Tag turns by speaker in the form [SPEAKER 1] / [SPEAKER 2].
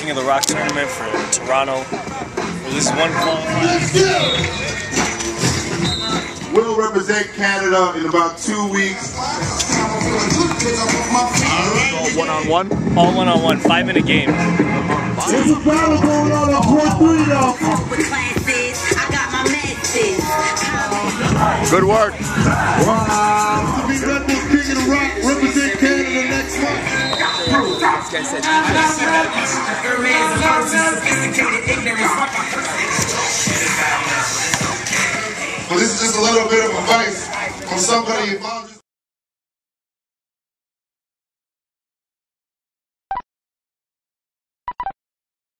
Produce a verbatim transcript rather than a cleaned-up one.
[SPEAKER 1] King of the Rock tournament for Toronto. This is one qualifier.
[SPEAKER 2] We'll represent Canada in about two weeks.
[SPEAKER 3] All one on one?
[SPEAKER 1] All one on one, five minute game.
[SPEAKER 2] There's a battle going on on court three though.
[SPEAKER 3] Good work.
[SPEAKER 2] Wow. To be Red Bull King of the Rock, represent Canada next month. Well, this is just a little bit of advice from somebody involved.